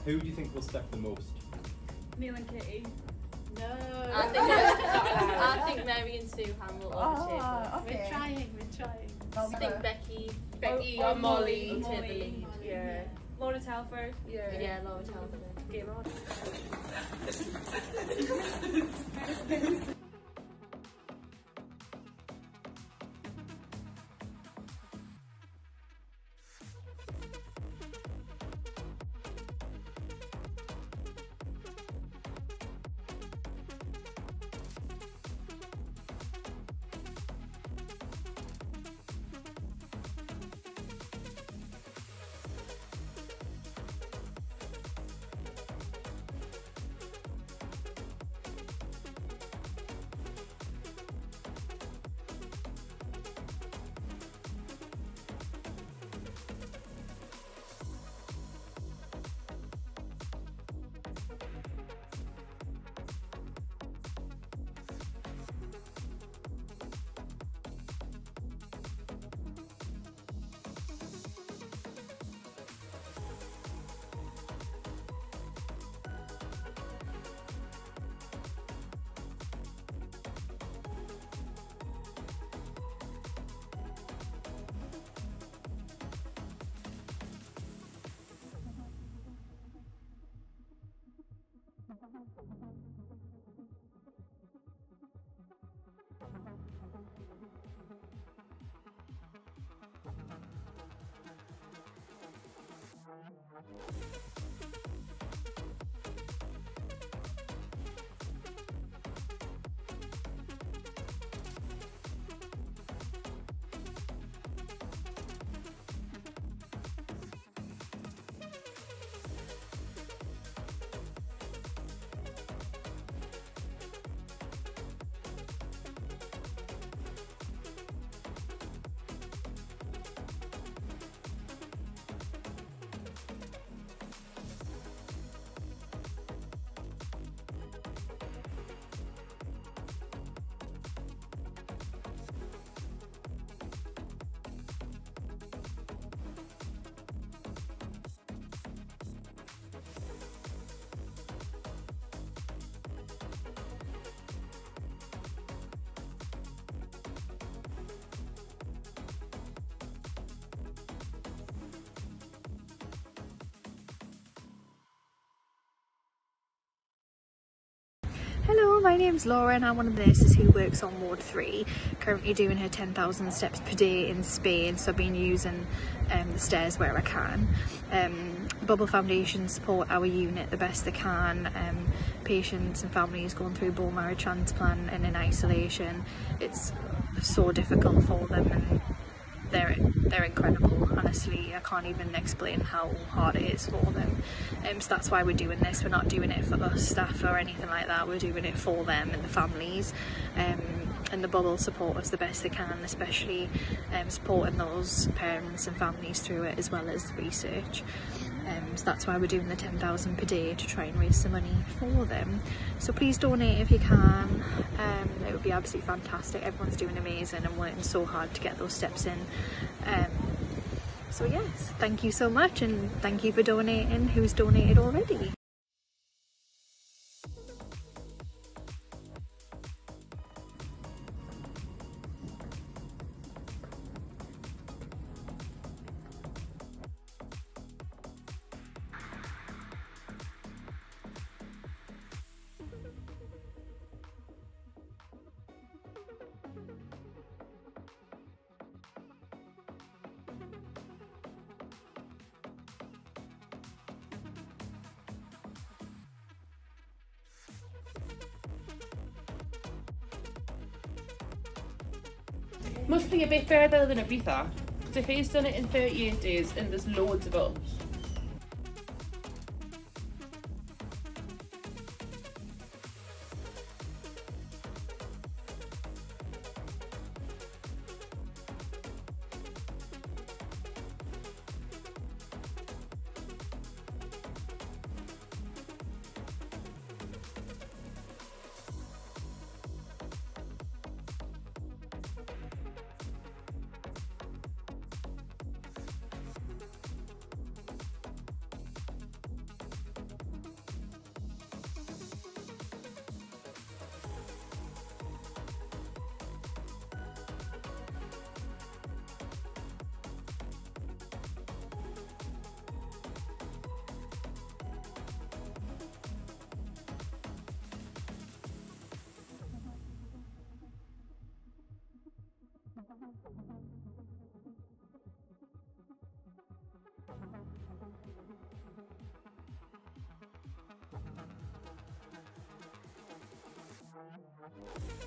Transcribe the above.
Who do you think will step the most? Neil and Kitty. No. I think Mary and Suhan will overtake us. Okay. We're trying. I think Becky or or Molly Molly. take the lead. Yeah. Laura Telford. Yeah, Laura Telford. Gaylord. Hello, my name's Laura and I'm one of the nurses who works on Ward 3, currently doing her 10,000 steps per day in Spain, so I've been using the stairs where I can. Bubble Foundation support our unit the best they can. Patients and families going through bone marrow transplant and in isolation, it's so difficult for them, and they're incredible. Honestly, I can't even explain how hard it is for them. So that's why we're doing this. We're not doing it for us staff or anything like that. We're doing it for them and the families. And the Bubble support us the best they can, especially supporting those parents and families through it, as well as research. So that's why we're doing the 10,000 per day, to try and raise some money for them. So please donate if you can. It would be absolutely fantastic. Everyone's doing amazing and working so hard to get those steps in. So yes, thank you so much, and thank you for donating, who's donated already. Must be a bit further than Ibiza, because if he's done it in 38 days and there's loads of us. bye.